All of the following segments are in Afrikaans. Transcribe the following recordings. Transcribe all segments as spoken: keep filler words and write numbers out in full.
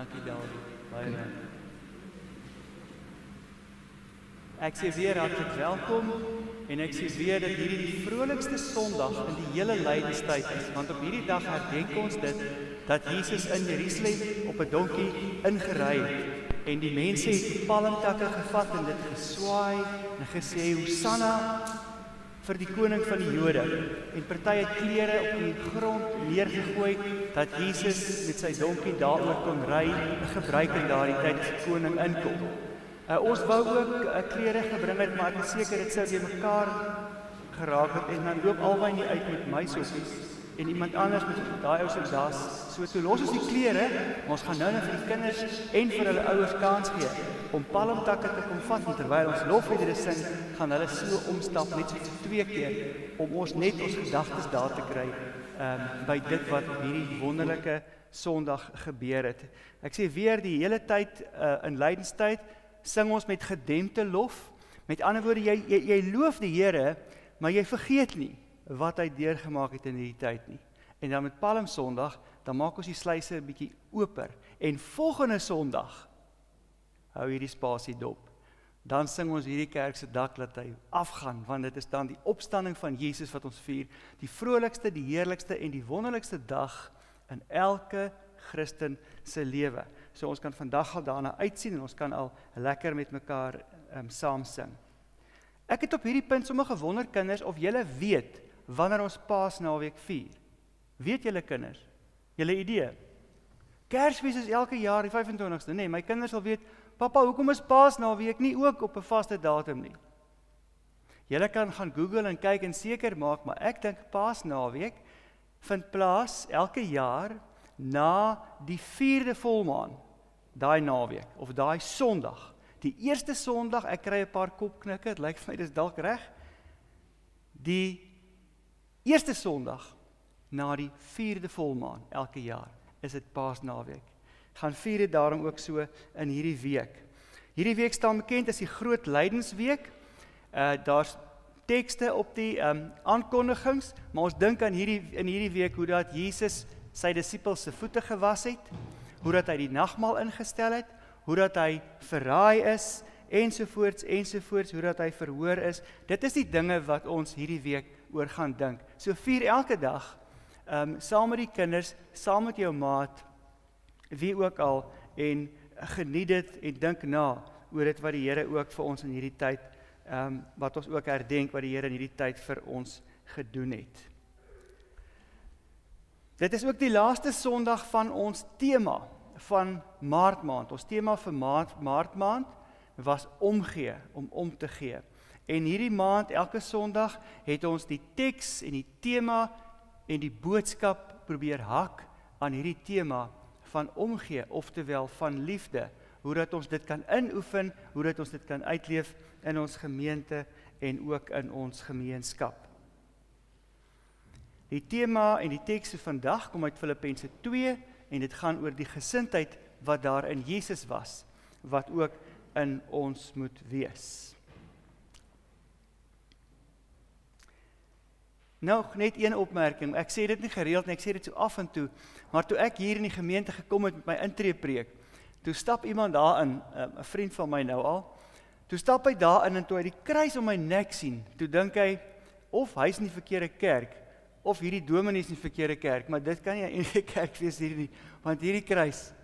Dankie Dawie, baie dankie. Ek sê weer hartlik welkom en ek sê weer dat hierdie die vrolikste Sondag in die hele lydenstyd is, want op hierdie dag herdenk ons dit dat Jesus in Jerusalem op 'n donkie ingery het en die mense het palmtakke gevat en dit geswaai en gesê Hosanna vir die koning van die Jode en party het klere op die grond neergegooi dat Jesus met sy donkie daaroor kon ry en gebruik in daardie tyd as die koning inkom. Uh, ons wou ook uh, klere gebring het, maar ek is seker dit sou weer mekaar geraak het en dan loop albei nie uit met my sokkies en iemand anders met daai ou se das. So toe los ons die klere, maar ons gaan nou net vir die kinders en vir hulle ouers kans gee om palmtakke te kom vat en terwyl ons lofliedere sing, gaan hulle so omstap net so twee keer om ons net ons gedagtes daar te kry um, by dit wat op hierdie wonderlike Sondag gebeur het. Ek sê weer die hele tyd uh, in lydenstyd sing ons met gedempte lof. Met ander woorde, jy, jy, jy loof die Here, maar jy vergeet nie wat hy deurgemaak het in hierdie tyd nie. En dan met Palm Sondag, dan maak ons die sluise 'n bietjie oper. En volgende Sondag hou hierdie spasie dop. Dan sing ons hierdie kerk se dak laat hy afgaan, want dit is dan die opstanding van Jesus wat ons vier, die vrolikste, die heerlikste en die wonderlikste dag in elke Christen se lewe. So ons kan vandag al daarna uitsien en ons kan al lekker met mekaar um, saam sing. Ek het op hierdie punt sommer gewonder kinders of julle weet wanneer ons Paasnaweek vier. Weet julle kinders? Julle idee? Kersfees is elke jaar die vyf en twintigste, nee, my kinders sal weet, papa, hoekom is Paasnaweek nie ook op 'n vaste datum nie? Julle kan gaan Google en kyk en seker maak, maar ek dink Paasnaweek vind plaas elke jaar na die vierde volmaan, daai naweek, of daai Sondag. Die eerste Sondag, ek kry 'n paar kopknikke, het lyk vir my, dis dalk reg. Die eerste Sondag, na die vierde volmaan, elke jaar, is dit Paasnaweek. Gaan vier dit daarom ook so in hierdie week. Hierdie week staan bekend as die Groot Lydensweek. Uh, daar's tekste op die um, aankondigings, maar ons dink aan hierdie, in hierdie week, hoe dat Jesus sy disippels se voete gewas het, hoe dat hy die nagmaal ingestel het, hoe dat hy verraai is, ensovoorts, ensovoorts, hoe dat hy verhoor is. Dit is die dinge wat ons hierdie week oor gaan dink. So vier elke dag, um, saam met die kinders, saam met jou maat, wie ook al, en geniet dit en dink na oor dit wat die Here ook vir ons in hierdie tyd, um, wat ons ook herdenk wat die Here in hierdie tyd vir ons gedoen het. Dit is ook die laaste Sondag van ons tema van Maart maand. Ons tema vir Maart, Maart maand was omgee, om om te gee. En hierdie maand, elke Sondag, het ons die teks en die tema en die boodskap probeer hak aan hierdie tema van omgee, oftewel van liefde, hoe dat ons dit kan inoefen, hoe dat ons dit kan uitleef in ons gemeente en ook in ons gemeenskap. Die tema en die tekste vandag kom uit Filippense twee en dit gaan oor die gesindheid wat daar in Jesus was, wat ook in ons moet wees. Nou, net een opmerking, ek sê dit nie gereeld nie, ek sê dit so af en toe, maar toe ek hier in die gemeente gekom het met my intreepreek, toe stap iemand daarin, 'n vriend van my nou al, toe stap hy daarin en toe hy die kruis om my nek sien, toe dink hy, of hy is in die verkeerde kerk, of hierdie dominee is in die verkeerde kerk, maar dit kan nie enige kerk wees hierdie nie, want hierdie kruis.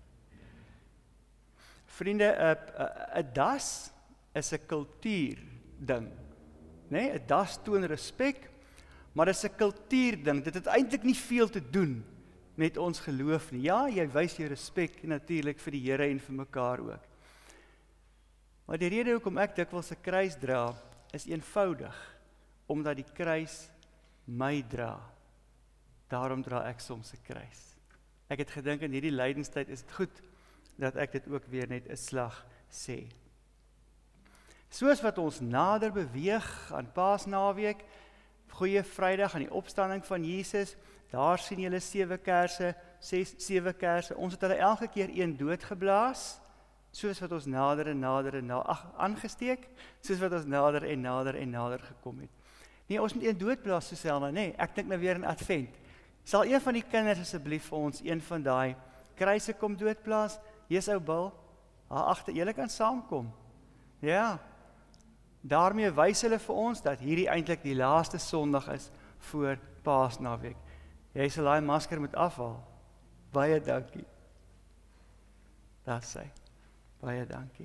Vriende, 'n das is 'n kultuur ding, nee, 'n das toon respek, maar dit is 'n kultuurding, dit het eintlik nie veel te doen met ons geloof nie. Ja, jy wys jou respek natuurlik vir die Here en vir mekaar ook. Maar die rede hoekom ek dikwels 'n kruis dra, is eenvoudig, omdat die kruis my dra. Daarom dra ek soms 'n kruis. Ek het gedink in hierdie lydenstyd is dit goed, dat ek dit ook weer net 'n slag sê. Soos wat ons nader beweeg aan Paasnaweek, Goeie Vrydag aan die opstanding van Jesus, daar sien julle sewe kerse, ses, sewe kerse, ons het hulle elke keer een doodgeblaas, soos wat ons nader en nader en nader, ag, aangesteek, soos wat ons nader en nader en nader gekom het. Nee, ons moet een doodblaas so Selma, nee, ek dink nou weer in Advent. Sal een van die kinders asseblief vir ons een van daai kruise kom doodplaas, hier's ou Bil, daar agter, julle kan saamkom. Ja, daarmee wys hulle vir ons dat hierdie eintlik die laaste Sondag is voor Paasnaweek. Jy sal daai masker moet afhaal. Baie dankie. Daar sê. Baie dankie.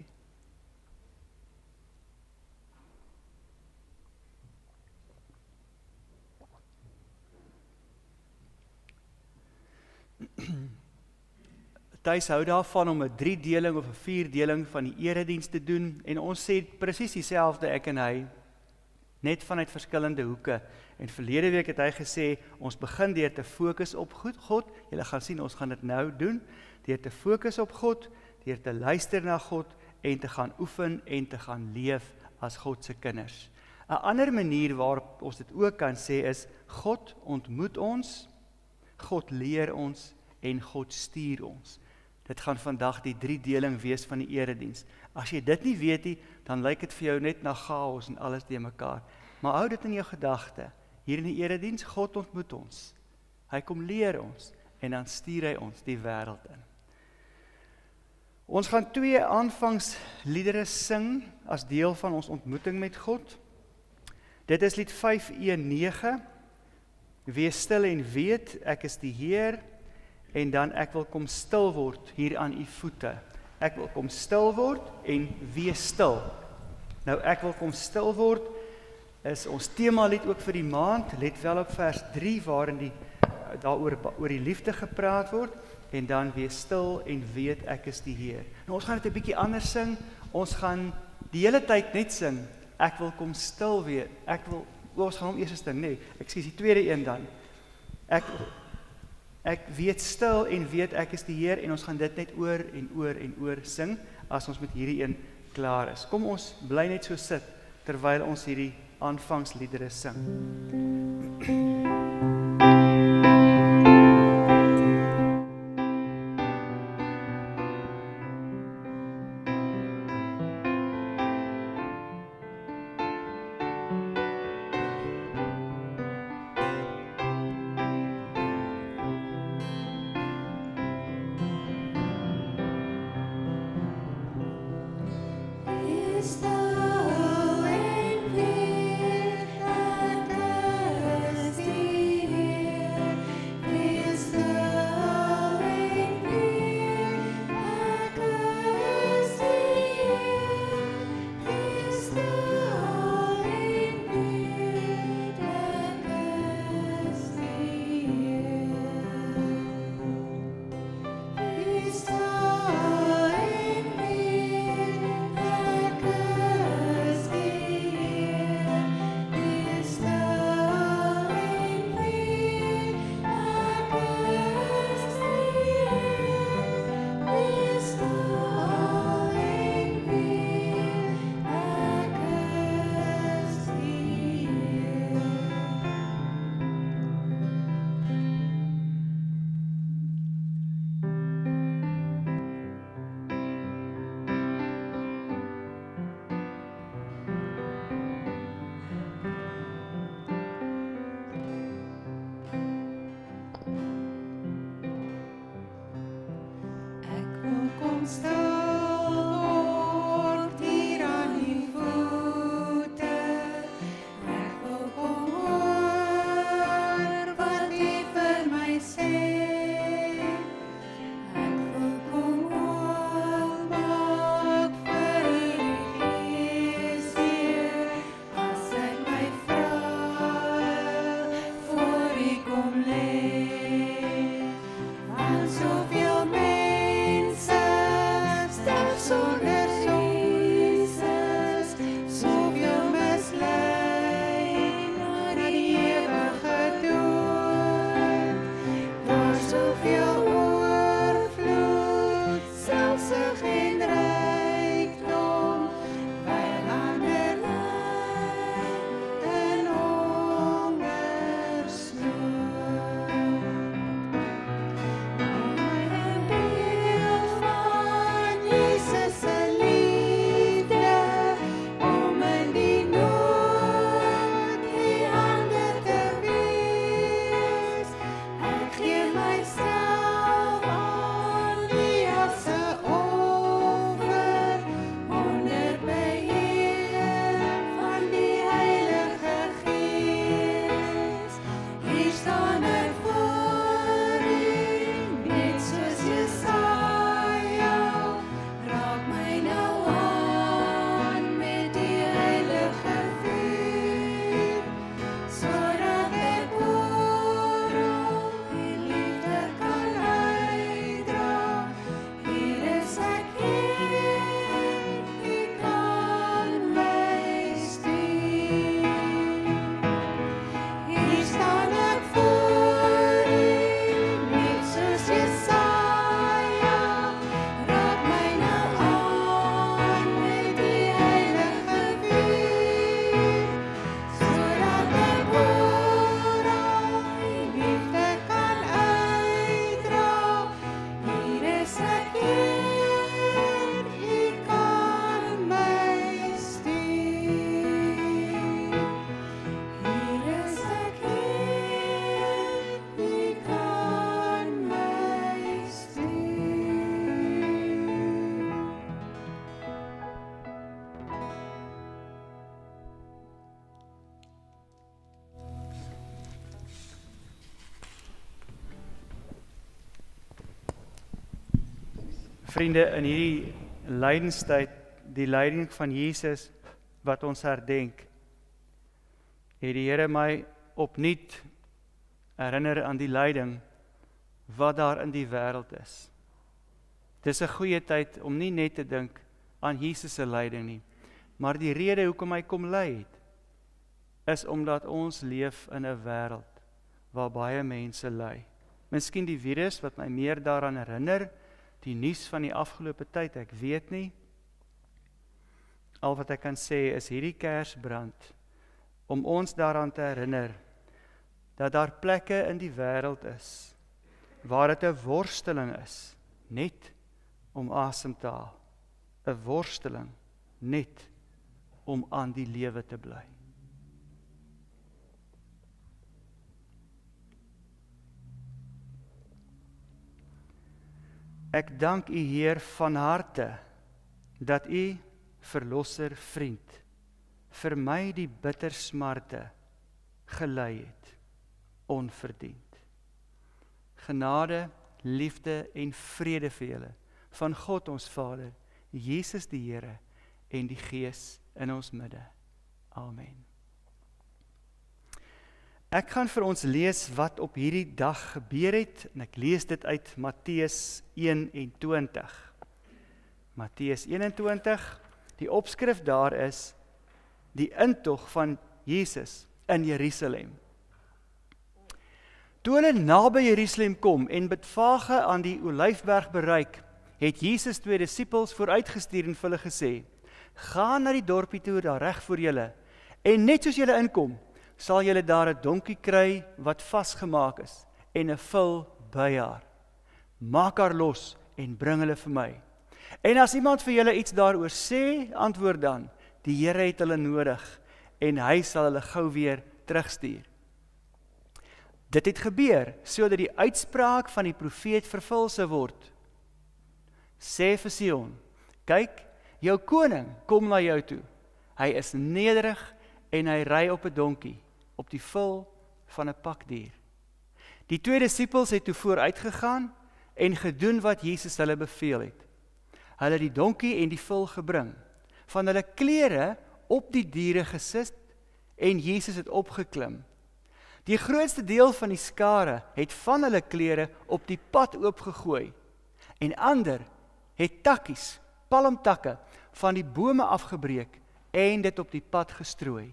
Thys hou daarvan om 'n driedeling of 'n vierdeling van die erediens te doen en ons sê presies dieselfde ek en hy, net vanuit verskillende hoeke. En verlede week het hy gesê, ons begin deur te fokus op God. Julle gaan sien, ons gaan dit nou doen, deur te fokus op God, deur te luister na God en te gaan oefen en te gaan leef as God se kinders. 'n Ander manier waarop ons dit ook kan sê is, God ontmoet ons, God leer ons en God stuur ons. Dit gaan vandag die driedeling wees van die erediens. As jy dit nie weet nie, dan lyk dit vir jou net na chaos en alles die mekaar. Maar hou dit in jou gedagte. Hier in die erediens, God ontmoet ons. Hy kom leer ons en dan stuur hy ons die wêreld in. Ons gaan twee aanvangsliedere sing as deel van ons ontmoeting met God. Dit is lied vyf een nege. Wees stil en weet, ek is die Heer. En dan ek wil kom stil word hier aan u voete. Ek wil kom stil word en wees stil. Nou ek wil kom stil word is ons temalied ook vir die maand. Let wel op vers drie waarin die daaroor oor die liefde gepraat word en dan wees stil en weet ek is die Heer. Nou ons gaan dit 'n bietjie anders sing. Ons gaan die hele tyd net sing. Ek wil kom stil wees. Ek wil ons gaan hom eers sing, nee. Ek sê die tweede een dan. Ek Ek weet stil en weet ek is die Heer en ons gaan dit net oor en oor en oor sing as ons met hierdie een klaar is. Kom ons bly net so sit terwyl ons hierdie aanvangsliedere sing. Zoveel mensen Vriende, in hierdie lydenstyd, die lyding van Jesus wat ons herdenk, het die Here my opnuut herinner aan die lyding wat daar in die wêreld is. Dis 'n goeie tyd om nie net te dink aan Jesus se lyding nie, maar die rede hoekom hy kom ly het, is omdat ons leef in 'n wêreld waar baie mense ly. Miskien die virus wat my meer daaraan herinner, die nuus van die afgelope tyd, ek weet nie. Al wat ek kan sê is hierdie Kersbrand, om ons daaraan te herinner, dat daar plekke in die wêreld is, waar dit 'n worsteling is, net om asem te haal. 'n Worsteling, net om aan die lewe te bly. Ek dank U Heer van harte, dat U, Verlosser vriend, vir my die bitter smarte gelei het, onverdiend. Genade, liefde en vrede vir julle, van God ons Vader, Jesus die Here en die Gees in ons midde. Amen. Ek gaan vir ons lees wat op hierdie dag gebeur het, en ek lees dit uit Matteus eenentwintig. Matteus eenentwintig, die opskrif daar is, die intog van Jesus in Jerusalem. Toe hulle naby Jerusalem kom en Betfage aan die Olyfberg bereik, het Jesus twee disippels vooruitgestuur en vir hulle gesê, gaan na die dorpie toe daar reg voor julle, en net soos julle inkom, sal julle daar 'n donkie kry wat vasgemaak is, en 'n vul by haar. Maak haar los en bring hulle vir my. En as iemand vir julle iets daaroor sê, antwoord dan, die Here het hulle nodig, en hy sal hulle gou weer terugstuur. Dit het gebeur, sodat die uitspraak van die profeet vervul sou word. Sê vir Sion, kyk, jou koning kom na jou toe. Hy is nederig en hy ry op 'n donkie, op die vul van 'n pakdier. Die twee disippels het toe vooruitgegaan en gedoen wat Jesus hulle beveel het. Hulle het die donkie en die vul gebring, van hulle klere op die diere gesit en Jesus het opgeklim. Die grootste deel van die skare het van hulle klere op die pad oopgegooi en ander het takkies, palmtakke van die bome afgebreek en dit op die pad gestrooi.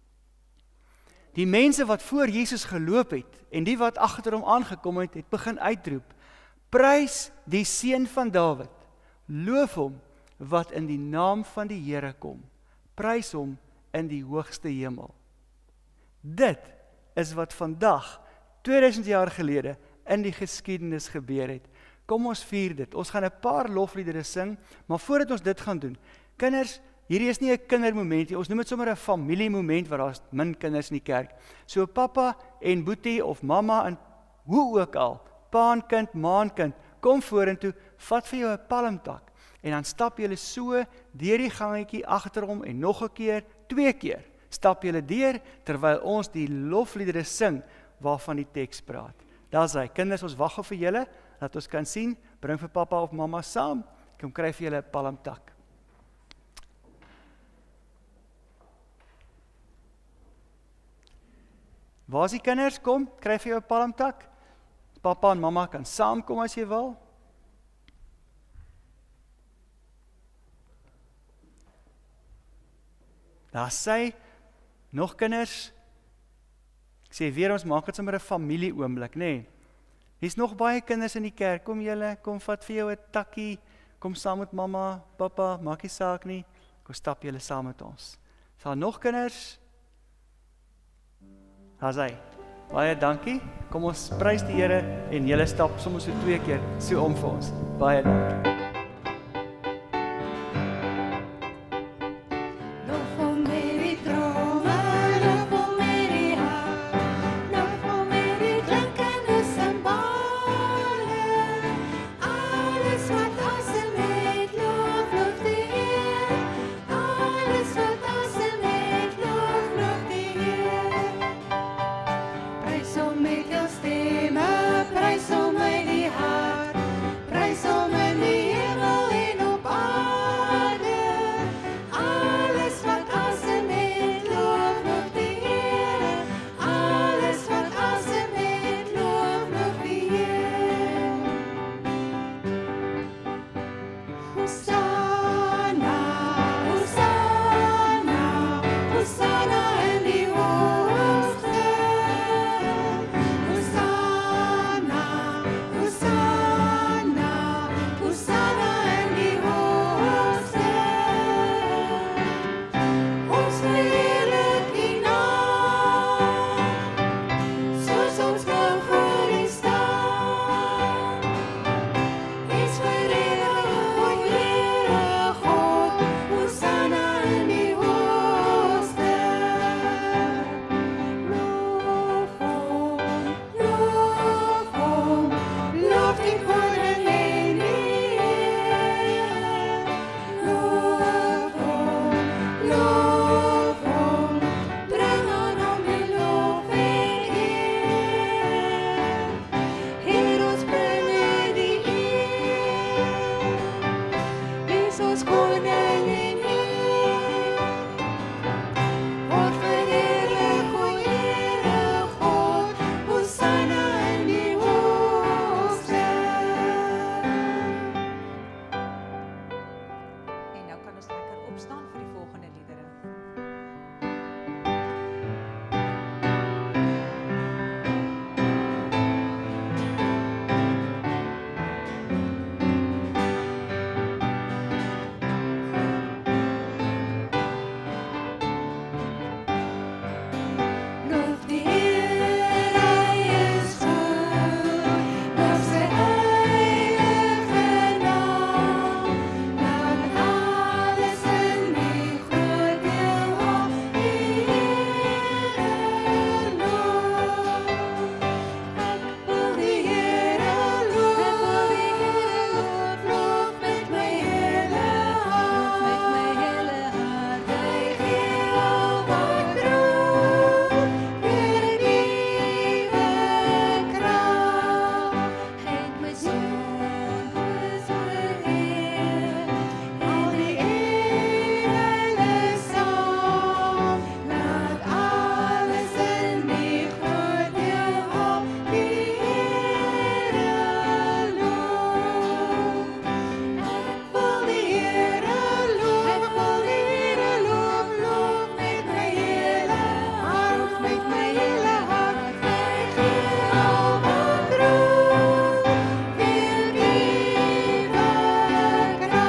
Die mense wat voor Jesus geloop het en die wat agter hom aangekom het, het begin uitroep, prys die Seun van Dawid, loof hom wat in die naam van die Here kom, prys hom in die hoogste hemel. Dit is wat vandag, tweeduisend jaar gelede, in die geskiedenis gebeur het. Kom ons vier dit, ons gaan 'n paar lofliedere sing, maar voordat ons dit gaan doen, kinders, hierdie is nie 'n kindermoment nie, ons noem dit sommer 'n familiemoment, waar daar is min kinders in die kerk. So papa en boetie of mamma, en hoe ook al, pa en kind, ma en kind, kom vorentoe, vat vir jou 'n palmtak, en dan stap julle so, deur die gangetjie agter hom, en nog 'n keer, twee keer, stap julle deur, terwyl ons die lofliedere sing, waarvan die teks praat. Daar's hy, kinders, ons wag vir julle, dat ons kan sien, bring vir papa of mamma saam, kom kry vir julle 'n palmtak. Waar is die kinders? Kom, kry vir jou 'n palmtak. Papa en mamma kan saamkom as jy wil. Daar sê, nog kinders, ek sê weer, ons maak dit sommer 'n familie oomblik, nê? Nee. Hier's nog baie kinders in die kerk, kom julle, kom vat vir jou 'n takkie, kom saam met mamma, papa, maak nie saak nie, kom stap julle saam met ons. Is daar nog kinders? Daar's hy. Baie dankie, kom ons prys die Here, en julle stap soms so twee keer, so om vir ons. Baie dankie. Prys hom met die hart, prys hom in die is ons koning en Heer. Word verheerlik, o Here God, Hosanna in die hoogste. En nou kan ons lekker opstaan vir die volgende liedere. Loof die Heer, hy is goed, loof sy heilige naam. Laat alles in die groot heelal die Here loof. Ek wil die Here loof, ek wil die Here loof, loof met my hele hart, met my hele hart. Hy gee al wat droef, weer nuwe krag. Hy het my sondes vergeef, al die engele saam. Laat alles in die groot heelal die Here loof. Ek wil die Here loof, ek wil die Here loof, loof met my hele hart, met my hele hart. Hy gee al wat droef, weer nuwe krag.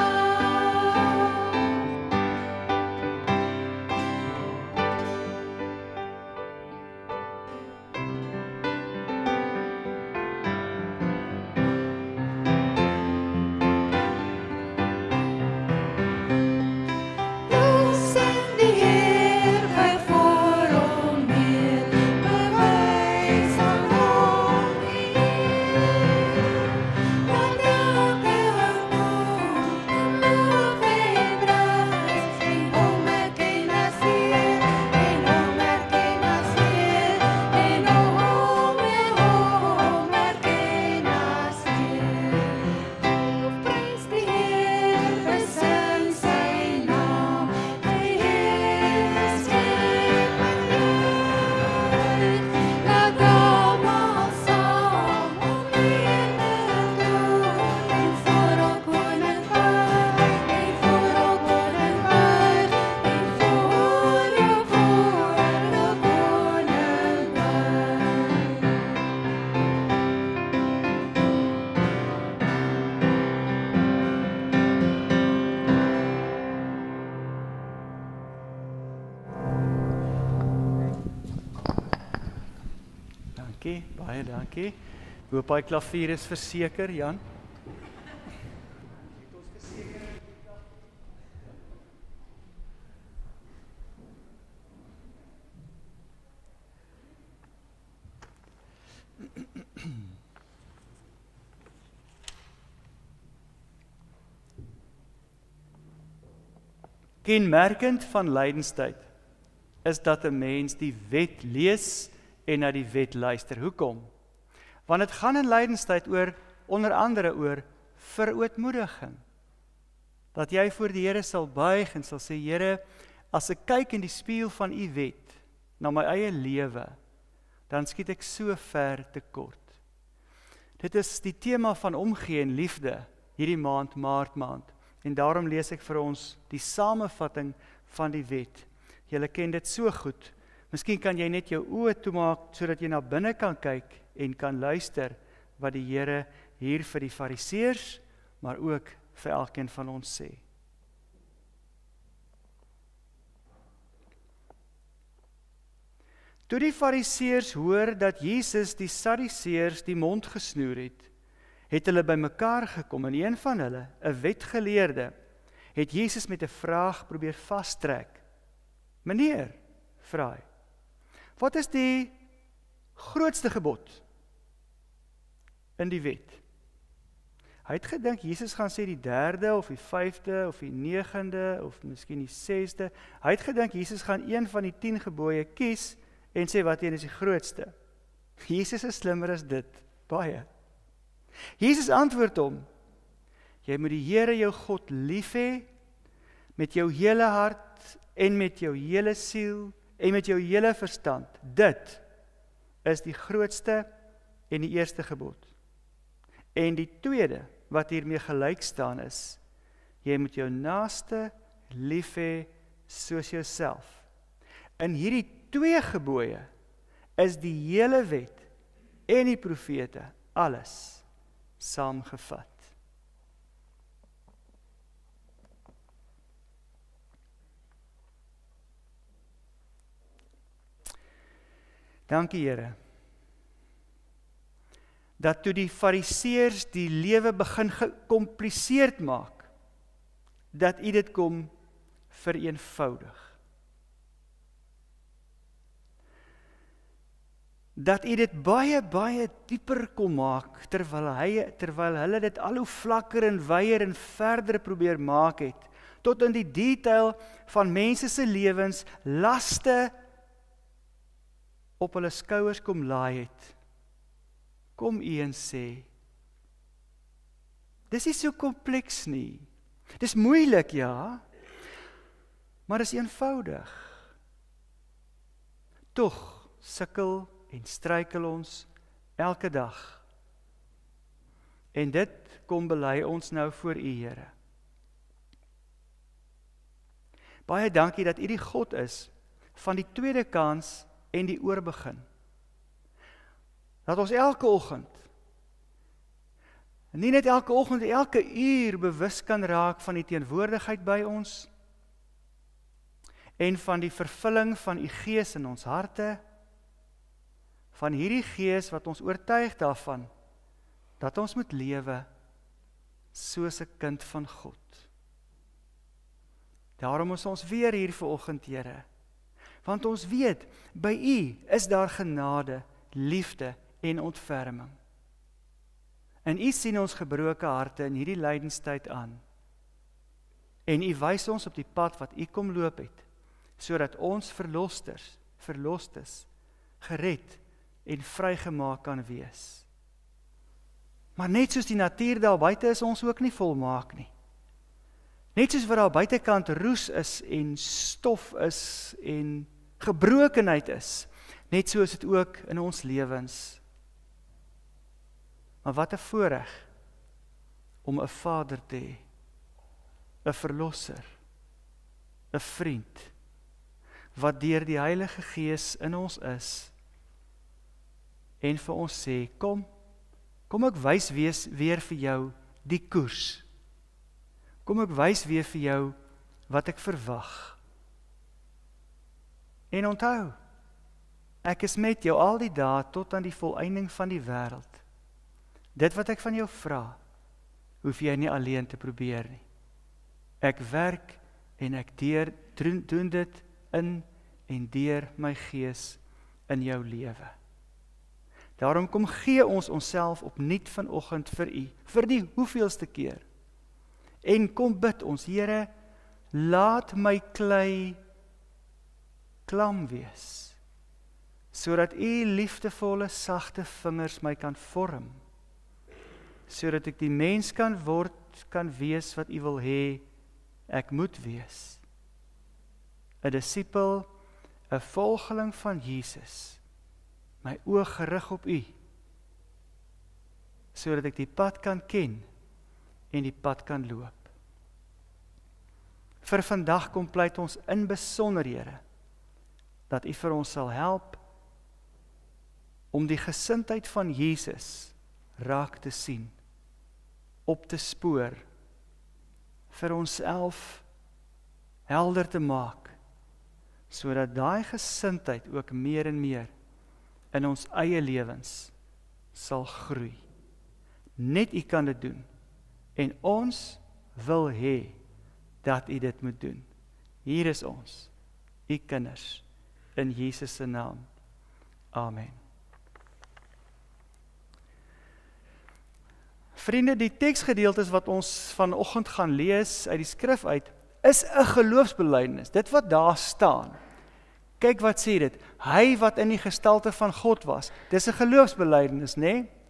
Loosen die Heer by voor hom neer, bewys aan hom die eer. Laat elke hart kom en loof en prys, en hom erken as Heer, en hom erken as Heer, en hom en hom erken as Heer. Lofprys die Heer, besing sy naam. Hy is skep en lig. Laat almal saam hom eenig doen, en voor hom koning buig, en voor hom koning buig, en voor jou woorde koning buig. Dankie, baie dankie. Hoop hy klavier is verseker, Jan. Kenmerkend van lydenstyd is dat 'n mens die wet lees en na die wet luister. Hoekom? Want dit gaan in lydenstyd oor, onder andere oor verootmoediging. Dat jy voor die Here sal buig en sal sê, Here, as ek kyk in die spieël van u wet, na my eie lewe, dan skiet ek so ver tekort. Dit is die tema van omgee en liefde, hierdie maand, maart maand. En daarom lees ek vir ons die samevatting van die wet. Julle ken dit so goed. Miskien kan jy net jou oë toemaak, sodat jy na binne kan kyk en kan luister wat die Here hier vir die fariseërs, maar ook vir elkeen van ons sê. Toe die fariseërs hoor dat Jesus die Sadduseërs die mond gesnoer het, het hulle bymekaar gekom en een van hulle, 'n wetgeleerde, het Jesus met 'n vraag probeer vastrek. Meneer, vra hy, wat is die grootste gebod in die wet? Hy het gedink Jesus gaan sê die derde of die vyfde of die negende of miskien die sesde. Hy het gedink Jesus gaan een van die tien gebooie kies en sê wat een is die grootste. Jesus is slimmer as dit, baie. Jesus antwoord hom, Jy moet die Here jou God lief hê, met jou hele hart, en met jou hele siel, en met jou hele verstand. Dit is die grootste en die eerste gebod. En die tweede, wat hiermee gelyk staan is, jy moet jou naaste lief hê soos jouself. In hierdie twee gebooie is die hele wet en die profete alles saamgevat. Dankie Here, dat toe die fariseërs die lewe begin gecompliseerd maak, dat U dit kom vereenvoudig. Dat U dit baie, baie dieper kom maak, terwyl, hy, terwyl hulle dit al hoe vlakker en wyer en verder probeer maak het, tot in die detail van mense se lewens, laste op hulle skouers kom laai het. Kom U en sê, dis nie so kompleks nie. Dis moeilik, ja, maar dis eenvoudig. Tog sukkel en struikel ons elke dag. En dit kom bely ons nou voor U, Here. Baie dankie dat U die God is van die tweede kans en die oorbegin. Dat ons elke oggend, nie net elke oggend, elke uur bewus kan raak van die teenwoordigheid by ons, en van die vervulling van U Gees in ons harte, van hierdie Gees wat ons oortuig daarvan, dat ons moet lewe soos 'n kind van God. Daarom is ons weer hier vanoggend, Here, want ons weet, by U is daar genade, liefde en ontferming. En U sien ons gebroke harte in hierdie lydenstyd aan. En U wys ons op die pad wat U kom loop het, sodat ons verlosters, verlostes, gered en vrygemaak kan wees. Maar net soos die natuur daar buite is ons ook nie volmaak nie. Net soos wat daar buitekant roes is en stof is en gebrokenheid is, net so is dit ook in ons lewens. Maar wat 'n voorreg om 'n Vader te hê, 'n verlosser, 'n vriend, wat deur die Heilige Gees in ons is, en vir ons sê, kom, kom ek wys wees weer vir jou die koers. Kom ek wys weer vir jou wat ek verwag. En onthou, ek is met jou al die dae tot aan die volëinding van die wêreld. Dit wat ek van jou vra, hoef jy nie alleen te probeer nie. Ek werk en ek deur, doen dit in en deur my Gees in jou lewe. Daarom kom gee ons onsself opnuut vanoggend vir U, vir die hoeveelste keer. En kom bid ons, Here, laat my klei klam wees, sodat U liefdevolle, sagte vingers my kan vorm, sodat ek die mens kan word, kan wees wat U wil hê, ek moet wees. 'n disipel, 'n volgeling van Jesus, my oog gerig op U, sodat ek die pad kan ken en die pad kan loop. Vir vandag kom pleit ons in besonderhede, dat U vir ons sal help om die gesindheid van Jesus raak te sien, op te spoor, vir onsself helder te maak, sodat daai gesindheid ook meer en meer in ons eie lewens sal groei. Net U kan dit doen, en ons wil hê dat U dit moet doen. Hier is ons, U kinders, in Jesus se naam. Amen. Vriende, die teksgedeeltes wat ons vanoggend gaan lees uit die skrif uit, is 'n geloofsbelijdenis. Dit wat daar staan. Kyk wat sê dit. Hy wat in die gestalte van God was. Dis 'n geloofsbelijdenis, né? Nee?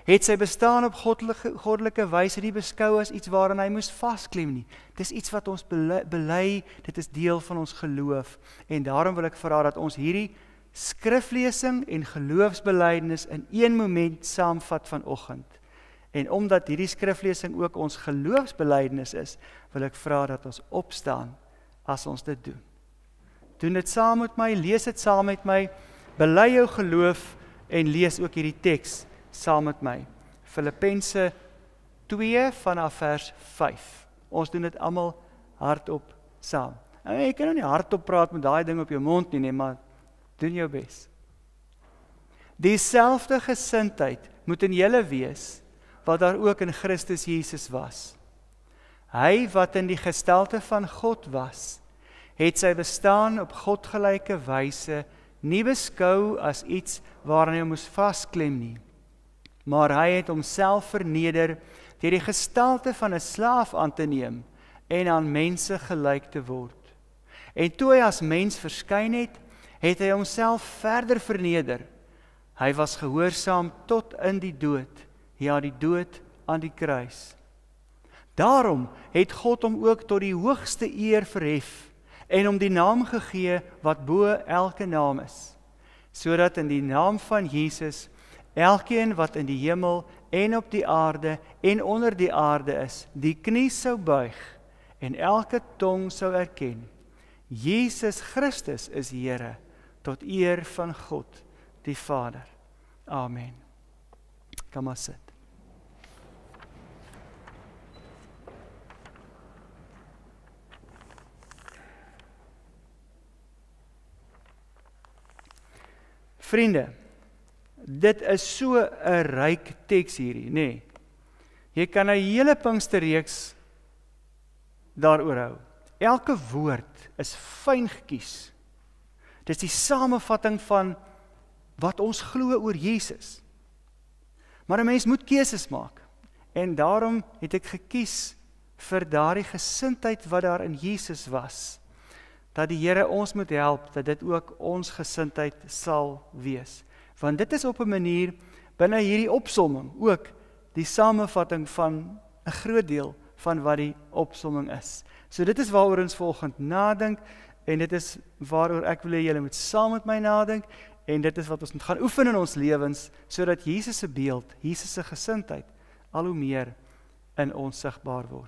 het sy bestaan op goddelike, goddelike wyse nie beskou as iets waarin hy moes vasklem nie. Dis iets wat ons bely, bely, dit is deel van ons geloof. En daarom wil ek vra dat ons hierdie skriflesing en geloofsbelydenis in een moment saamvat vanoggend. En omdat hierdie skriflesing ook ons geloofsbelydenis is, wil ek vra dat ons opstaan as ons dit doen. Doen dit saam met my, lees dit saam met my, bely jou geloof en lees ook hierdie teks saam met my. Filippense twee vanaf vers vyf. Ons doen dit almal hardop saam. Nou, jy kan nou nie hardop praat met daai ding op jou mond nie, nee, maar doen jou bes. Dieselfde gesindheid moet in julle wees, wat daar ook in Christus Jesus was. Hy wat in die gestalte van God was, het sy bestaan op godgelyke wyse nie beskou as iets waaraan hy moes vasklem nie, maar hy het homself verneder deur die gestalte van 'n slaaf aan te neem en aan mense gelyk te word. En toe hy as mens verskyn het, het hy homself verder verneder. Hy was gehoorsaam tot in die dood, ja die dood aan die kruis. Daarom het God hom ook tot die hoogste eer verhef en hom die naam gegee wat bo elke naam is, sodat in die naam van Jesus elkeen wat in die hemel en op die aarde en onder die aarde is, die knie sou buig en elke tong sou erken, Jesus Christus is Here, tot eer van God die Vader. Amen. Kom maar sit. Vriende, dit is so 'n ryk teks hierdie, nê. Nee. Jy kan 'n hele Pinksterreeks daaroor hou. Elke woord is fyn gekies. Dis die samevatting van wat ons glo oor Jesus. Maar 'n mens moet keuses maak. En daarom het ek gekies vir daardie gesindheid wat daar in Jesus was. Dat die Here ons moet help, dat dit ook ons gesindheid sal wees. Want dit is op 'n manier, binne hierdie opsomming, ook die samevatting van 'n groot deel van wat die opsomming is. So dit is waaroor ons volgend nadink, en dit is waaroor ek wil hê julle moet saam met my nadink, en dit is wat ons moet gaan oefen in ons lewens, sodat Jesus se beeld, Jesus se gesindheid, al hoe meer in ons sigbaar word.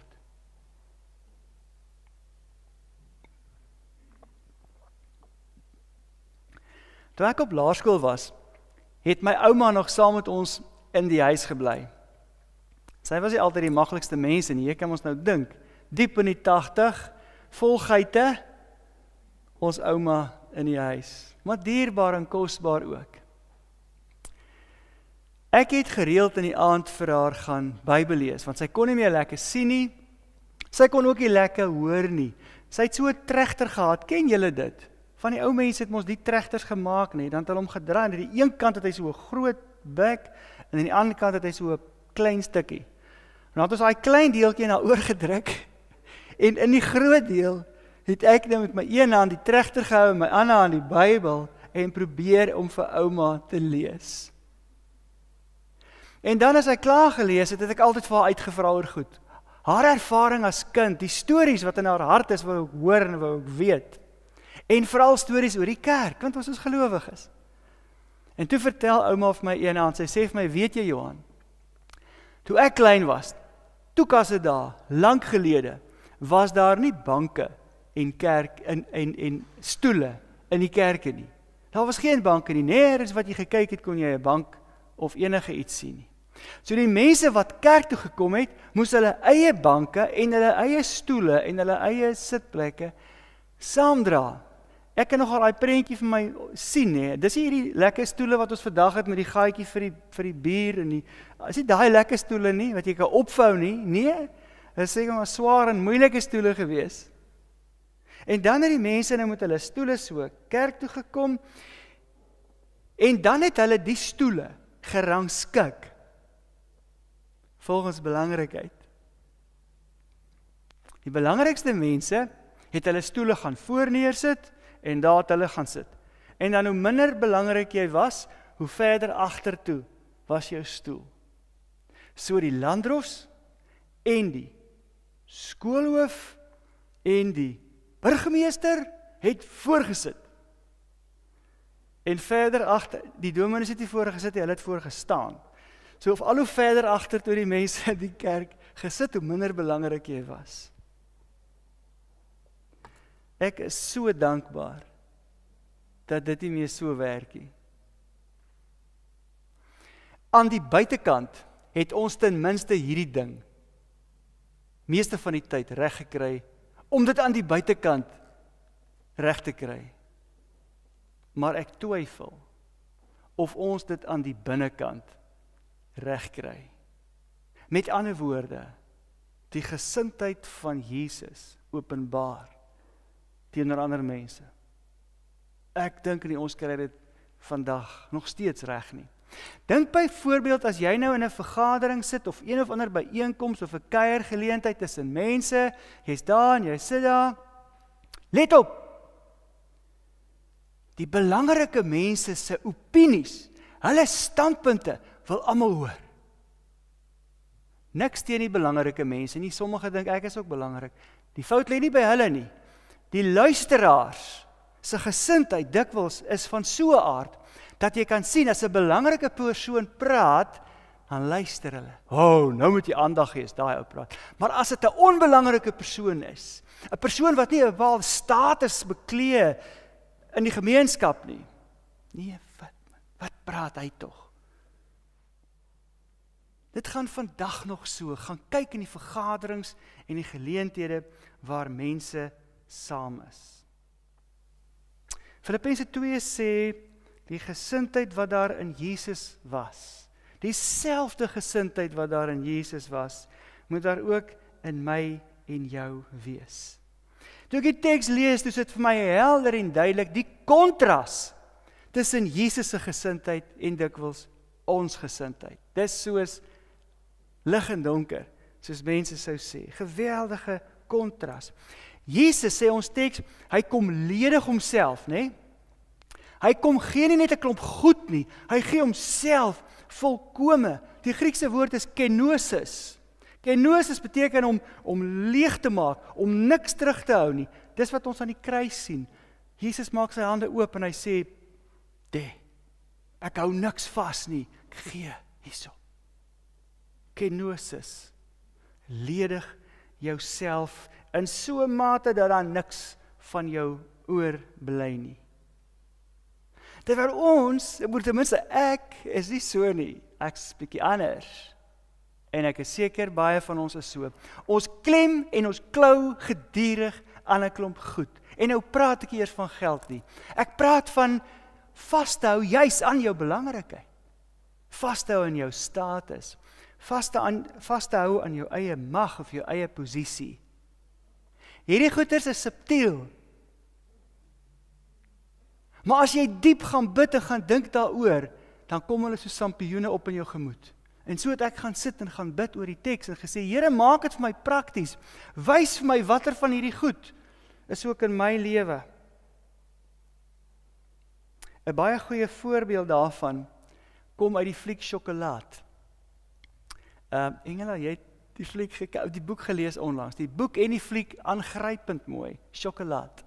Toe ek op laerskool was, het my ouma nog saam met ons in die huis gebly. Sy was nie altyd die maklikste mens nie, jy kan ons nou dink, diep in die tagtig, vol geite, ons ouma in die huis, maar dierbaar en kosbaar ook. Ek het gereeld in die aand vir haar gaan Bybel lees, want sy kon nie meer lekker sien nie, sy kon ook nie lekker hoor nie. Sy het so 'n tregter gehad, ken julle dit? Van die ou mense het ons die tregters gemaak nie, dan het hulle hom gedraai, en aan die een kant het hy so 'n groot bek, en aan die ander kant het hy so 'n klein stukkie. En dan het ons daai klein deeltjie na oor gedruk, en in die groot deel het ek nou met my een hand die tregter gehou, en my ander hand die Bybel, en probeer om vir ouma te lees. En dan as hy klaar gelees het, het ek altyd vir haar uitgevra oor goed. Haar ervaring as kind, die stories wat in haar hart is, wat ek hoor en wat ek weet. En veral stories oor die kerk, want ons is gelowig is. En toe vertel ouma vir my een aand, sy sê vir my, weet jy Johan, toe ek klein was, toe kas dit daar, lank gelede, was daar nie banke en kerk en, en, en stoele in die kerke nie. Daar was geen banke nie, nergens wat jy gekyk het, kon jy 'n bank of enige iets sien nie. So die mense wat kerk toe gekom het, moes hulle eie banke en hulle eie stoele en hulle eie sitplekke saamdra. Ek kan nogal daai prentjie vir my sien, nee. Dis hierdie lekker stoele wat ons vandag het met die gaatjie vir die vir die bier en die is nie daai lekker stoele nie wat jy kan opvou nie. Nee, dit is seker maar swaar en moeilike stoele gewees. En dan het die mense nou met hulle stoele so kerk toe gekom en dan het hulle die stoele gerangskik volgens belangrikheid. Die belangrikste mense het hulle stoele gaan voor neersit en daar het hulle gaan sit. En dan hoe minder belangrik jy was, hoe verder agtertoe was jou stoel. So die landdros en die skoolhoof en die burgemeester het voorgesit. En verder agter, die dominees het nie voorgesit nie, hulle het voorgestaan. So of al hoe verder agter toe die mense in die kerk gesit, hoe minder belangrik jy was. Ek is so dankbaar dat dit nie meer so werk nie. Aan die buitekant het ons ten minste hierdie ding meeste van die tyd reg gekry, om dit aan die buitekant reg te kry. Maar ek twyfel of ons dit aan die binnekant reg kry. Met ander woorde, die gesindheid van Jesus openbaar teenoor ander mense. Ek dink nie ons kry dit vandag nog steeds reg nie. Dink byvoorbeeld as jy nou in 'n vergadering sit of een of ander byeenkoms of 'n kuiergeleentheid tussen mense, jy's daar en jy sit daar. Let op. Die belangrike mense se opinies, hulle standpunte wil almal hoor. Niks teen die belangrike mense nie, sommige dink ek is ook belangrik. Die fout lê nie by hulle nie. Die luisteraars se gesindheid dikwels is van so 'n aard dat jy kan sien as 'n belangrike persoon praat, dan luister hulle. O, oh, nou moet jy aandag gee as daai ou praat. Maar as dit 'n onbelangrike persoon is, 'n persoon wat nie 'n bepaalde status beklee in die gemeenskap nie. Nee, wat, wat praat hy tog? Dit gaan vandag nog so, gaan kyk in die vergaderings en die geleenthede waar mense saam is. Filippense twee sê, die gesindheid wat daar in Jesus was, dieselfde gesindheid wat daar in Jesus was, moet daar ook in my en jou wees. Toe ek die teks lees, toe is dit vir my helder en duidelik, die kontras tussen Jesus se gesindheid en dikwels ons gesindheid. Dis soos lig en donker, soos mense sou sê. Geweldige kontras. Jesus sê ons teks, hy kom ledig homself, né? Hy kom gee nie net 'n klomp goed nie, hy gee homself volkome. Die Griekse woord is kenosis. Kenosis beteken om, om leeg te maak, om niks terug te hou nie. Dis wat ons aan die kruis sien. Jesus maak sy hande oop en hy sê, "De, ek hou niks vas nie, ek gee hierso." Kenosis, ledig jouself in so 'n mate dat daar niks van jou oorbly nie. Terwyl ons, moet ten minste ek, is nie so nie, ek is bietjie anders. En ek is seker baie van ons is so. Ons klem en ons klou gedurig aan 'n klomp goed. En nou praat ek eers van geld nie. Ek praat van vashou juis aan jou belangrikheid. Vashou aan jou status. Vashou aan jou eie mag of jou eie posisie. Hierdie goeters is subtiel. Maar as jy diep gaan bid en gaan dink daaroor, dan kom hulle so sampioene op in jou gemoed. En so het ek gaan sit en gaan bid oor die teks en gesê, Here, maak dit vir my prakties. Wys vir my watter van hierdie goed is ook in my lewe. 'n Baie goeie voorbeeld daarvan kom uit die fliek Sjokolade. Uh, Engela, jy het die fliek gekyk, die boek gelees onlangs. Die boek en die fliek aangrypend mooi, Sjokolade.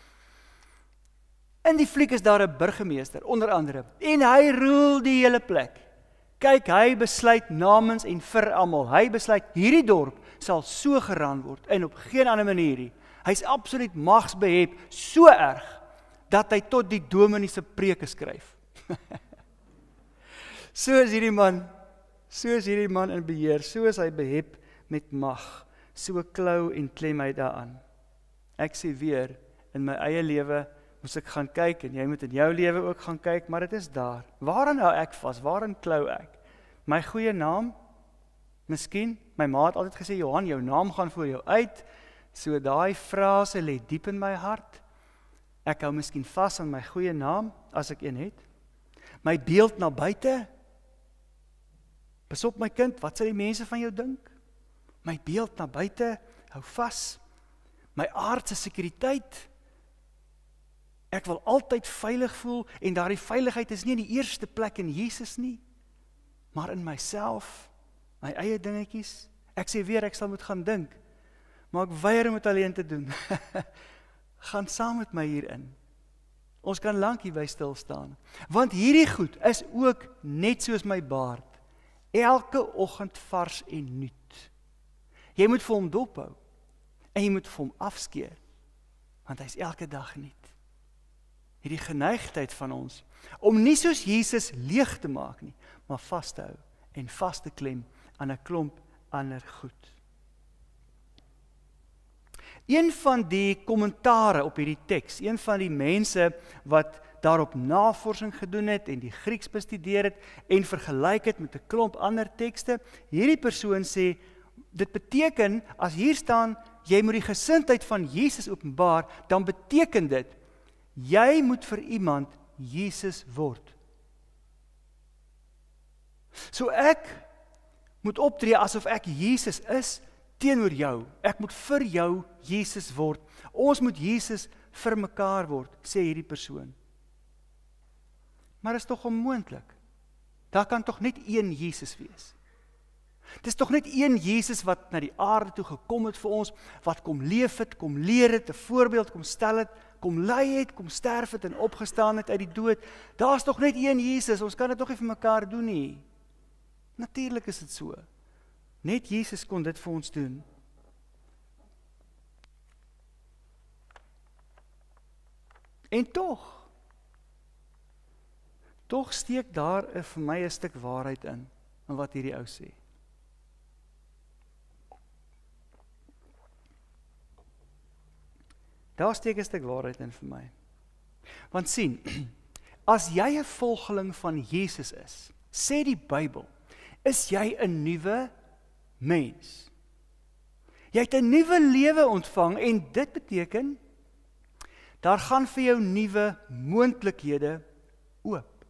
In die fliek is daar 'n burgemeester, onder andere, en hy roel die hele plek. Kyk, hy besluit namens en vir almal. Hy besluit, hierdie dorp sal so geran word, en op geen ander manier nie. Hy is absoluut magsbehep, so erg, dat hy tot die dominee se preke skryf. So is hierdie man, so is hierdie man in beheer, so is hy behep met mag, so klou en klem hy daaraan. Ek sê weer, in my eie lewe, moes ek gaan kyk, en jy moet in jou lewe ook gaan kyk, maar dit is daar. Waarin hou ek vas? Waarin klou ek? My goeie naam? Miskien, my ma het altyd gesê, Johan, jou naam gaan voor jou uit, so daai frase lê diep in my hart. Ek hou miskien vas aan my goeie naam, as ek een het. My beeld na buite. Pas op my kind, wat sal die mense van jou dink? My beeld na buite, hou vas. My aardse sekuriteit. Ek wil altyd veilig voel, en daardie veiligheid is nie in die eerste plek in Jesus nie, maar in myself. my eie dingetjies. Ek sê weer, ek sal moet gaan dink, maar ek weier om dit alleen te doen. Gaan saam met my hierin. Ons kan lank hierby stil staan. Want hierdie goed is ook net soos my baard. Elke oggend vars en nuut. Jy moet vir hom dophou. En jy moet vir hom afskeer. Want hy is elke dag nuut. Hierdie geneigtheid van ons, om nie soos Jesus leeg te maak nie, maar vas te hou en vas te klem aan 'n klomp ander goed. Een van die kommentare op hierdie teks, een van die mense wat daarop navorsing gedoen het en die Grieks bestudeer het en vergelyk het met 'n klomp ander tekste, hierdie persoon sê, dit beteken, as hier staan, jy moet die gesindheid van Jesus openbaar, dan beteken dit, jy moet vir iemand Jesus word. So ek moet optree asof ek Jesus is, teenoor jou. Ek moet vir jou Jesus word. Ons moet Jesus vir mekaar word, sê hierdie persoon. Maar is tog onmoontlik. Daar kan tog net een Jesus wees. Dit is tog net een Jesus wat na die aarde toe gekom het vir ons, wat kom leef het, kom leer het, 'n voorbeeld kom stel het, kom ly het, kom sterf het en opgestaan het uit die dood. Daar is tog net een Jesus, ons kan dit tog nie vir mekaar doen nie. Natuurlik is dit so. Net Jesus kon dit vir ons doen. En tog, tog steek daar vir my 'n stuk waarheid in, in wat hierdie ou sê. Daar steek 'n stuk waarheid in vir my. Want sien, as jy 'n volgeling van Jesus is, sê die Bybel, is jy 'n nuwe mens. Jy het 'n nuwe lewe ontvang en dit beteken, daar gaan vir jou nuwe moontlikhede oop.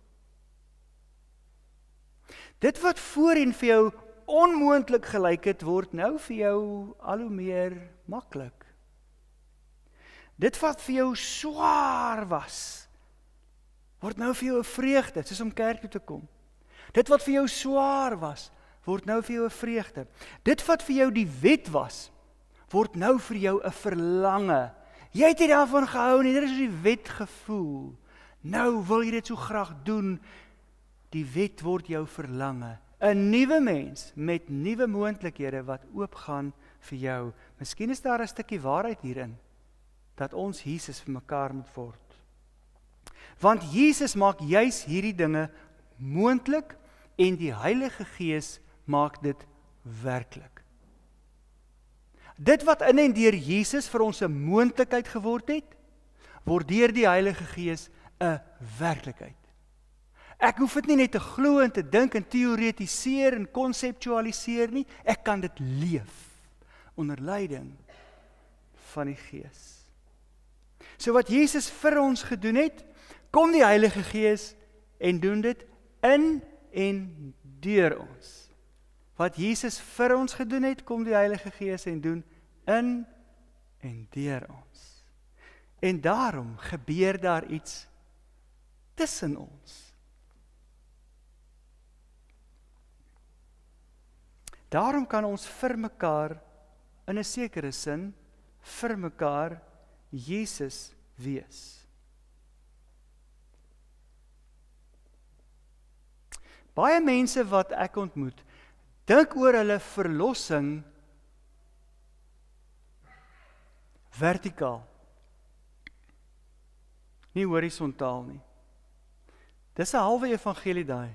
Dit wat voorheen vir jou onmoontlik gelyk het, word nou vir jou al hoe meer maklik. Dit wat vir jou swaar was, word nou vir jou 'n vreugde, soos om kerk toe te kom. Dit wat vir jou swaar was, word nou vir jou 'n vreugde. Dit wat vir jou die wet was, word nou vir jou 'n verlange. Jy het nie daarvan gehou nie, dit is die wet gevoel. Nou wil jy dit so graag doen. Die wet word jou verlange. 'n Nuwe mens met nuwe moontlikhede wat oopgaan vir jou. Miskien is daar 'n stukkie waarheid hierin, dat ons Jesus vir mekaar moet word. Want Jesus maak juis hierdie dinge moontlik en die Heilige Gees maak dit werklik. Dit wat in en deur Jesus vir ons 'n moontlikheid geword het, word deur die Heilige Gees 'n werklikheid. Ek hoef dit nie net te glo en te dink en teoretiseer en konseptualiseer nie, ek kan dit leef onder leiding van die Gees. So wat Jesus vir ons gedoen het, kom die Heilige Gees en doen dit in en deur ons. Wat Jesus vir ons gedoen het, kom die Heilige Gees en doen in en deur ons. En daarom gebeur daar iets tussen ons. Daarom kan ons vir mekaar in 'n sekere sin vir mekaar Jesus wees. Baie mense wat ek ontmoet, dink oor hulle verlossing vertikaal, nie horisontaal nie. Dis 'n halwe evangelie daai.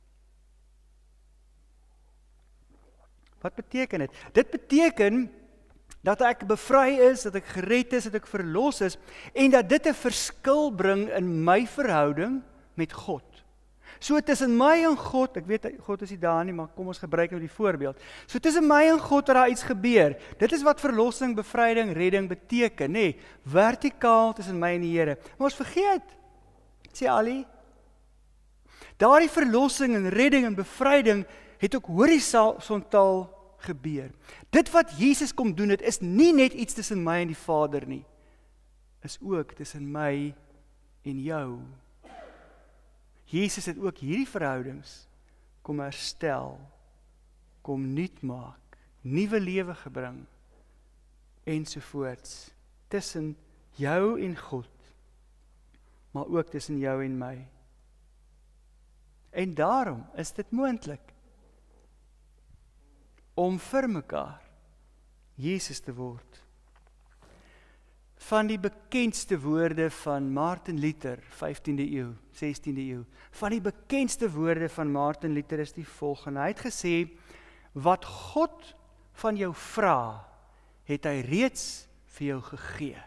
Wat beteken dit? Dit beteken dat ek bevry is, dat ek gered is, dat ek verlos is, en dat dit 'n verskil bring in my verhouding met God. So tussen my en God, ek weet God is nie daar nie, maar kom ons gebruik nou die voorbeeld. So tussen my en God het daar iets gebeur. Dit is wat verlossing, bevryding, redding beteken, nê? Nee, vertikaal tussen my en die Here. Maar ons vergeet, sê Ali, daardie verlossing en redding en bevryding het ook horisontaal gebeur. Dit wat Jesus kom doen het, is nie net iets tussen my en die Vader nie, is ook tussen my en jou. Jesus het ook hierdie verhoudings kom herstel, kom nuut maak, nuwe lewe gebring, ensovoorts, tussen jou en God, maar ook tussen jou en my. En daarom is dit moontlik om vir mekaar Jesus te word. Van die bekendste woorde van Martin Luther, vyftiende eeu, sestiende eeu, van die bekendste woorde van Martin Luther is die volgende. Hy het gesê, wat God van jou vra, het hy reeds vir jou gegee.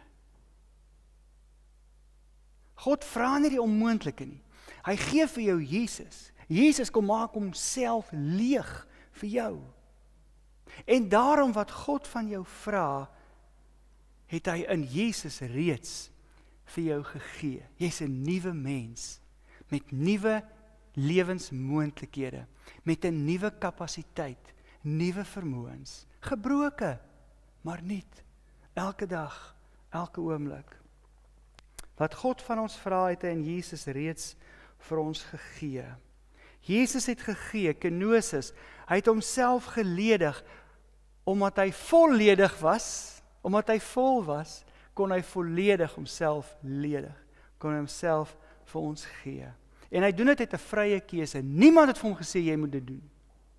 God vra nie die onmoontlike nie. Hy gee vir jou Jesus. Jesus kom maak homself leeg vir jou. En daarom wat God van jou vra, het hy in Jesus reeds vir jou gegee. Jy's 'n nuwe mens, met nuwe lewensmoontlikhede, met 'n nuwe kapasiteit, nuwe vermoëns, gebroke, maar nuut, elke dag, elke oomblik. Wat God van ons vra, het hy in Jesus reeds vir ons gegee. Jesus het gegee, kenosis, hy het homself geledig, omdat hy volledig was, omdat hy vol was, kon hy volledig homself ledig, kon hy homself vir ons gee. En hy doen dit uit 'n vrye keuse. Niemand het vir hom gesê, jy moet dit doen.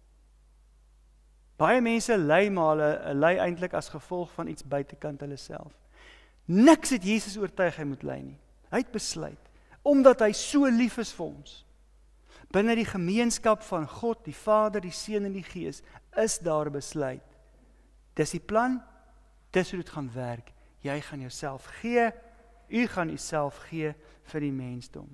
Baie mense ly, maar hulle ly eintlik as gevolg van iets buitekant hulle self. Niks het Jesus oortuig hy moet ly nie. Hy het besluit, omdat hy so lief is vir ons. Binne die gemeenskap van God, die Vader, die Seun en die Gees, is daar besluit. Dis die plan, dis hoe dit gaan werk. Jy gaan jouself gee, u gaan jouself gee vir die mensdom.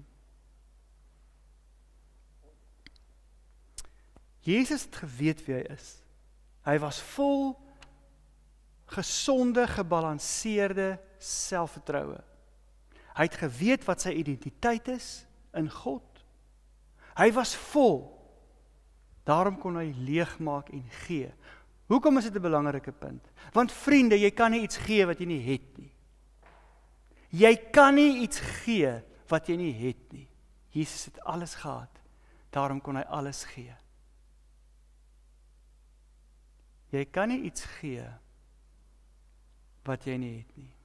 Jesus het geweet wie hy is. Hy was vol gesonde, gebalanseerde selfvertroue. Hy het geweet wat sy identiteit is in God. Hy was vol. Daarom kon hy leegmaak en gee. Hoekom is dit 'n belangrike punt? Want vriende, jy kan nie iets gee wat jy nie het nie. Jy kan nie iets gee wat jy nie het nie. Jesus het alles gehad. Daarom kon hy alles gee. Jy kan nie iets gee wat jy nie het nie.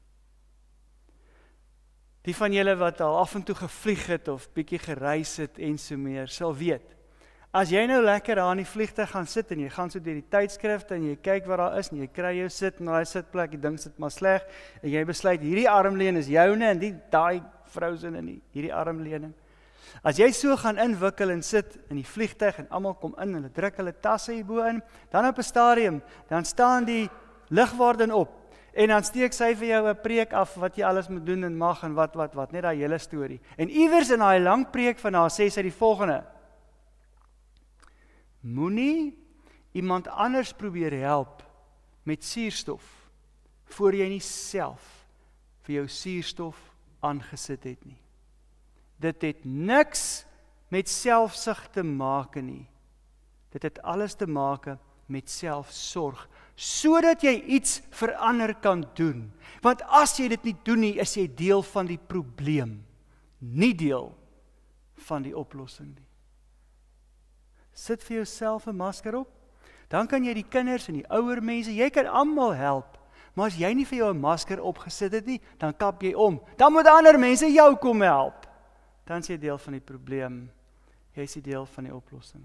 Die van julle wat al af en toe gevlieg het of bietjie gereis het en so meer, sal weet. As jy nou lekker daar in die vliegtuig gaan sit en jy gaan so deur die tydskrifte en jy kyk wat daar is en jy kry jou sit in daai sitplek, jy dink sit maar sleg en jy besluit hierdie armleen is joune en die daai vrou se in die hierdie armleuning. As jy so gaan inwikkel en sit in die vliegtuig en almal kom in en hulle druk hulle tasse hierbo in, dan op 'n stadium, dan staan die lugwaarden op en dan steek sy vir jou 'n preek af wat jy alles moet doen en mag en wat wat wat, net daai hele storie. En iewers in daai lang preek van haar sê sy die volgende: Moenie iemand anders probeer help met suurstof voor jy nie self vir jou suurstof aangesit het nie. Dit het niks met selfsug te maak nie. Dit het alles te maak met selfsorg, sodat jy iets verander kan doen. Want as jy dit nie doen nie, is jy deel van die probleem, nie deel van die oplossing nie. Sit vir jouself 'n masker op, dan kan jy die kinders en die ouer mense, jy kan almal help, maar as jy nie vir jou 'n masker opgesit het nie, dan kap jy om, dan moet ander mense jou kom help, dan is jy deel van die probleem, jy is die deel van die oplossing.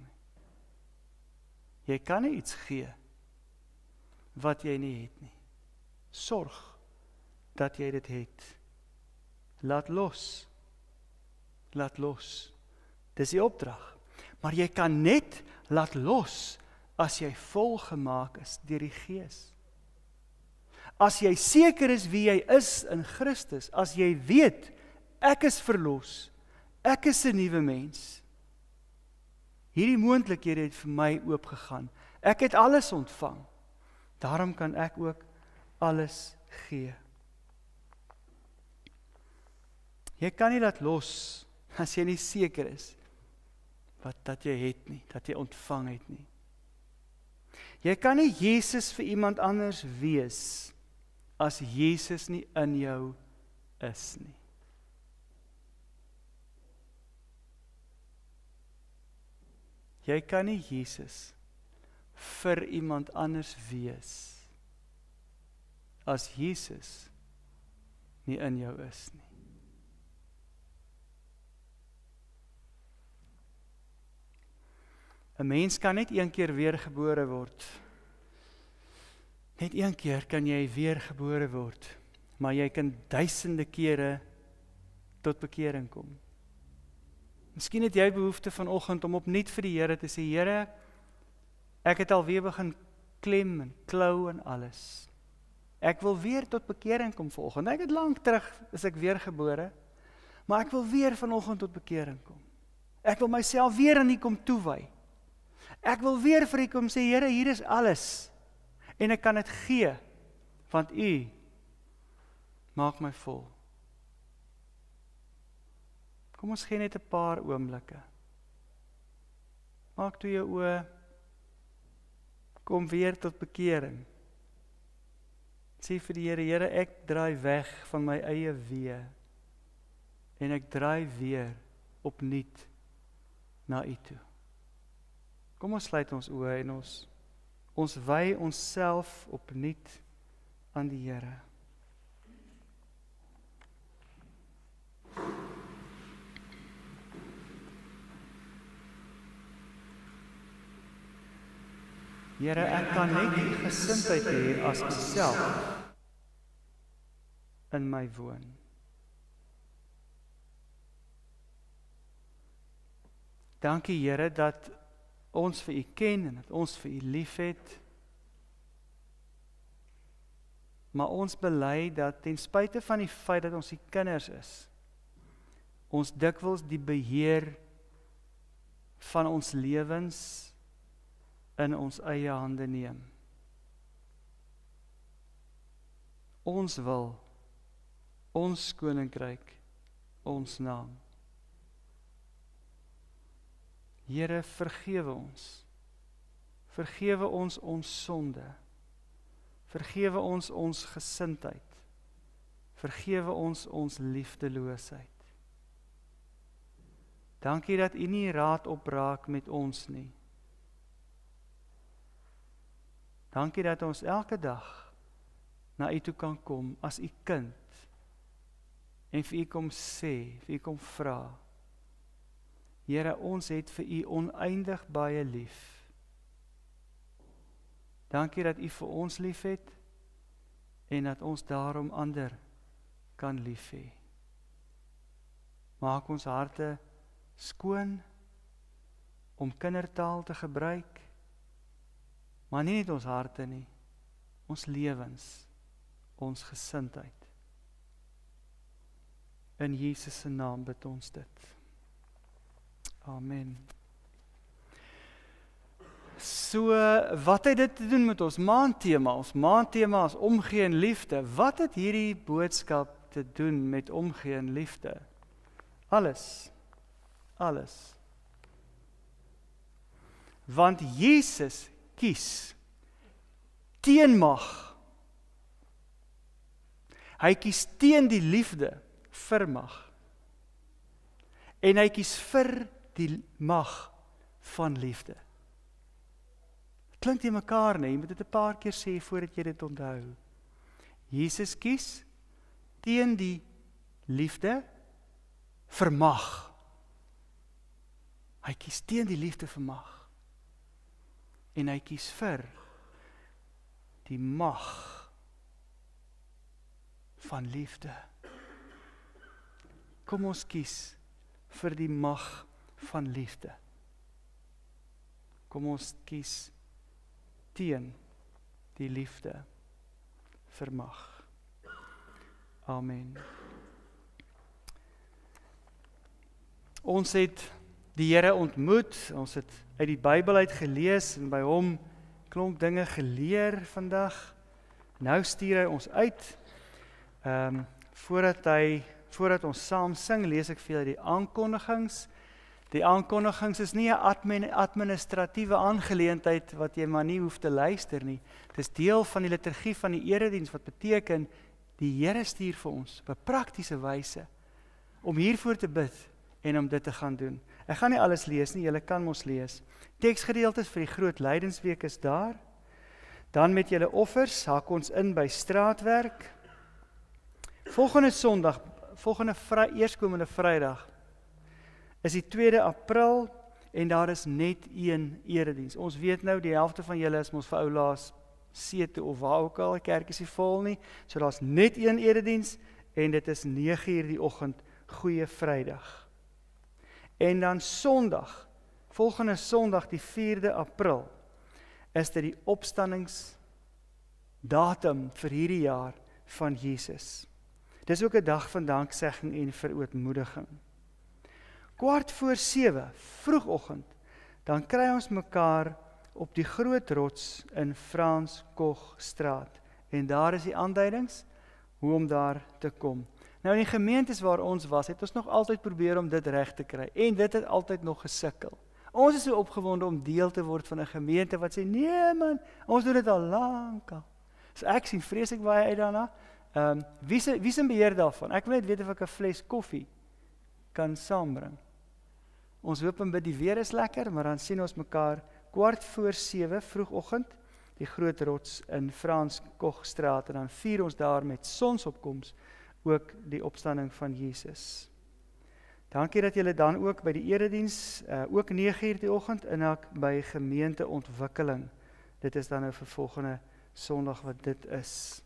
Jy kan nie iets gee, wat jy nie het nie. Sorg, dat jy dit het. Laat los, laat los, dis die opdrag. Maar jy kan net laat los, as jy volgemaak is deur die Gees. As jy seker is wie jy is in Christus, as jy weet, ek is verlos, ek is 'n nuwe mens. Hierdie moontlikhede het vir my oopgegaan. Ek het alles ontvang. Daarom kan ek ook alles gee. Jy kan nie laat los, as jy nie seker is, wat dat jy het nie, dat jy ontvang het nie. Jy kan nie Jesus vir iemand anders wees, as Jesus nie in jou is nie. Jy kan nie Jesus vir iemand anders wees, as Jesus nie in jou is nie. Een mens kan net een keer weergebore word. Net een keer kan jy weergebore word, maar jy kan duisende kere tot bekering kom. Miskien het jy behoefte vanoggend om opnuut vir die Here te sê, Here, ek het alweer begin klem en klou en alles. Ek wil weer tot bekering kom vanoggend. Ek het lank terug is ek weergebore, maar ek wil weer vanoggend tot bekering kom. Ek wil myself weer aan U kom toewy. Ek wil weer vir U kom sê, Here, hier is alles. En ek kan dit gee, want U maak my vol. Kom ons gee net 'n paar oomblikke. Maak toe jou oë, kom weer tot bekering. Sê vir die Here, Here, ek draai weg van my eie weë, en ek draai weer opnuut na U toe. Kom ons sluit ons oë en ons, ons wy onsself opnuut aan die Here. Here, ek kan net die gesindheid hê as U self in my woon. Dankie, Here, dat ons vir U ken en dat ons vir U liefhet. Maar ons bely dat ten spyte van die feit dat ons U kinders is, ons dikwels die beheer van ons lewens in ons eie hande neem. Ons wil, ons koninkryk, ons naam. Here, vergewe ons. Vergewe ons ons sonde. Vergewe ons ons gesindheid. Vergewe ons ons liefdeloosheid. Dankie dat U nie raad opraak met ons nie. Dankie dat ons elke dag na U toe kan kom as U kind en vir U kom sê, vir U kom vra. Here, ons het vir U oneindig baie lief. Dankie dat U vir ons lief het en dat ons daarom ander kan lief hê. Maak ons harte skoon om kindertaal te gebruik, maar nie net ons harte nie, ons lewens, ons gesindheid. In Jesus se naam bid ons dit. Amen. So, wat het dit te doen met ons maandthema? Ons maandthema is omgee en liefde. Wat het hierdie boodskap te doen met omgee en liefde? Alles. Alles. Want Jesus kies teen mag. Hy kies teen die liefde vir mag. En hy kies vir die mag van liefde. Klink jy mekaar, nee, jy moet dit 'n paar keer sê voordat jy dit onthou. Jesus kies teen die liefde vir mag. Hy kies teen die liefde vir mag. En hy kies vir die mag van liefde. Kom ons kies vir die mag van liefde. Kom ons kies teen die liefde vir mag. Amen. Ons het die Here ontmoet, ons het uit die Bybel uit gelees en by hom klomp dinge geleer vandag. Nou stuur hy ons uit. Ehm um, voordat hy voordat ons saam sing, lees ek vir julle die aankondigings. Die aankondigings is nie 'n admin, administratiewe aangeleentheid wat jy maar nie hoef te luister nie. Dit is deel van die liturgie van die erediens wat beteken die Here stuur vir ons op 'n praktiese wyse om hiervoor te bid en om dit te gaan doen. Ek gaan nie alles lees nie, julle kan mos lees. Teksgedeeltes vir die groot lydensweek is daar. Dan met julle offers, hak ons in by straatwerk. Volgende Sondag, volgende vry, eerskomende Vrydag, is die tweede April, en daar is net een erediens. Ons weet nou, die helfte van julle is mos vir ou laas see toe, of waar ook al, die kerk is nie vol nie, so daar is net een erediens, en dit is nege uur die oggend, Goeie Vrydag. En dan Sondag, volgende Sondag, die vierde April, is dit die opstanningsdatum vir hierdie jaar van Jesus. Dis ook 'n dag van danksegging en verootmoediging. Kwart voor sewe, vroegoggend, dan kry ons mekaar op die groot rots in Frans Koch straat. En daar is die aanduidings, hoe om daar te kom. Nou in die gemeentes waar ons was, het ons nog altyd probeer om dit reg te kry. En dit het altyd nog gesukkel. Ons is so opgewonde om deel te word van 'n gemeente wat sê, nee man, ons doen dit al lank al. So ek sien vreeslik baie uit daarna. Um, wie is wie is in beheer daarvan? Ek wil net weet of ek 'n fles koffie kan saambring. Ons hoop en bid die weer is lekker, maar dan sien ons mekaar kwart voor sewe vroegoggend, die groot rots in Frans Kochstraat, en dan vier ons daar met sonsopkoms ook die opstanding van Jesus. Dankie dat julle dan ook by die erediens, uh, ook nege uur die oggend, inhak by gemeenteontwikkeling. Dit is dan nou vir volgende Sondag wat dit is.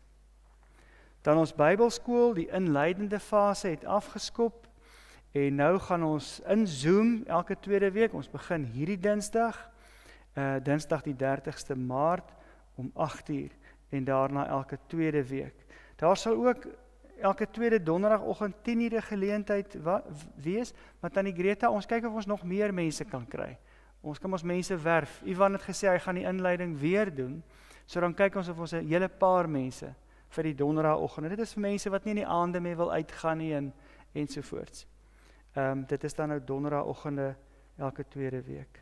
Dan ons Bybelskool, die inleidende fase het afgeskop, en nou gaan ons in Zoom elke tweede week, ons begin hierdie Dinsdag, uh, Dinsdag die dertigste Maart, om agt uur, en daarna elke tweede week. Daar sal ook elke tweede donderdagoggend tien uur geleentheid wees, maar Tannie Greta, ons kyk of ons nog meer mense kan kry. Ons kan ons mense werf. Ivan het gesê, hy gaan die inleiding weer doen, so dan kyk ons of ons 'n hele paar mense vir die donderdagoggend. Dit is vir mense wat nie in die aande mee wil uitgaan nie, en, ensovoorts. Um, dit is dan nou donderdagoggende elke tweede week.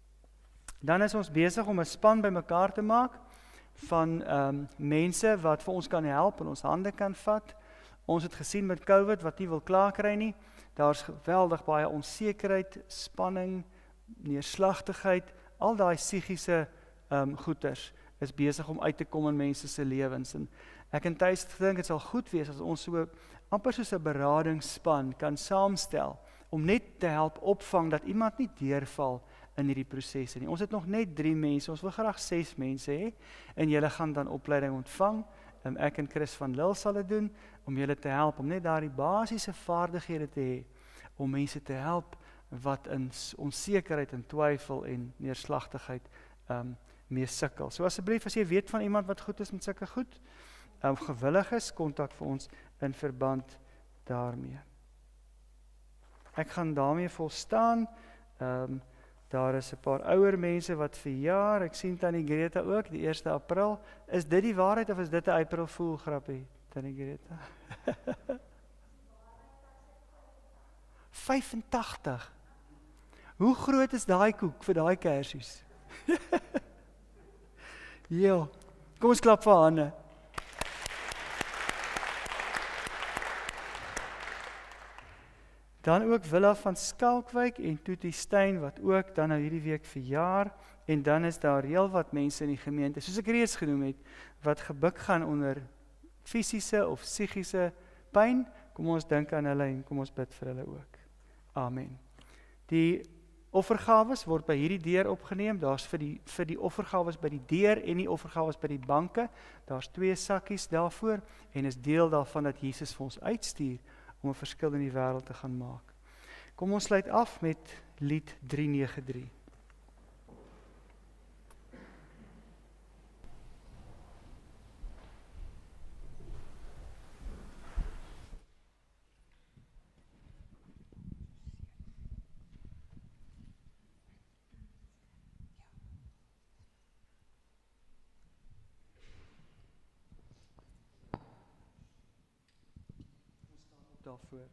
Dan is ons besig om 'n span bymekaar te maak, van um, mense wat vir ons kan help, en ons hande kan vat. Ons het gesien met COVID, wat nie wil klaarkry nie, daar is geweldig baie onsekerheid, spanning, neerslagtigheid, al daai psigiese um, goeters, is besig om uit te kom in mense se lewens, en ek en Thys dink dit sal goed wees, as ons so amper soos 'n beradingsspan kan saamstel, om net te help opvang, dat iemand nie deurval in hierdie prosesse nie. Ons het nog net drie mense, ons wil graag ses mense hê, en julle gaan dan opleiding ontvang, en ek en Chris van Lille sal dit doen, om julle te help, om net daardie basiese vaardighede te hê, om mense te help, wat in onsekerheid en twyfel en neerslagtigheid um, mee sukkel. So asseblief, as jy weet van iemand wat goed is met sulke goed, um, gewillig is, kontak vir ons in verband daarmee. Ek gaan daarmee volstaan. Um, daar is 'n paar ouer mense wat verjaar. Ek sien Tannie Greta ook, die eerste April. Is dit die waarheid of is dit 'n April Fool grappie, Tannie Greta? vyfentagtig. Hoe groot is daai koek vir daai kersies? Ja, kom ons klap vir hande. Dan ook Willa van Skalkwyk en Toetie Steyn, wat ook dan nou hierdie week verjaar, en dan is daar heel wat mense in die gemeente, soos ek reeds genoem het, wat gebuk gaan onder fisiese of psigiese pyn. Kom ons dink aan hulle en kom ons bid vir hulle ook. Amen. Die offergawes word by hierdie deur opgeneem. Daar's vir die vir die offergawes by die deur en die offergawes by die banke. Daar's twee sakkies daarvoor, en is deel daarvan dat Jesus vir ons uitstuur om 'n verskil in die wêreld te gaan maak. Kom ons sluit af met lied drie nege drie. Daarvoor.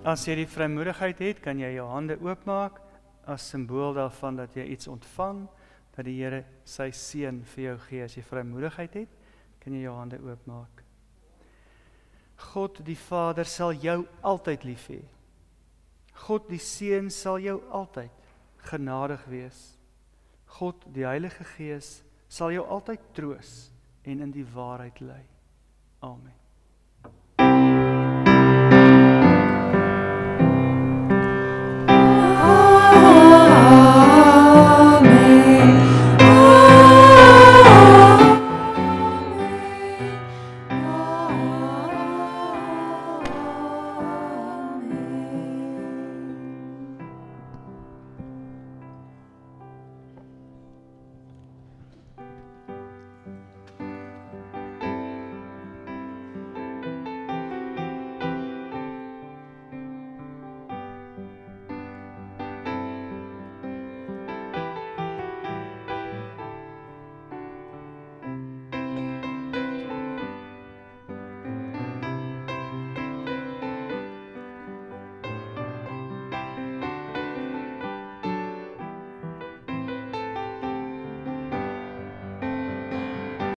As jy die vrymoedigheid het, kan jy jou hande oopmaak as simbool daarvan dat jy iets ontvang, dat die Here sy seën vir jou gee. As jy vrymoedigheid het, kan jy jou hande oopmaak. God die Vader sal jou altyd lief hê. God die Seun sal jou altyd genadig wees. God die Heilige Gees sal jou altyd troos en in die waarheid lei. Amen.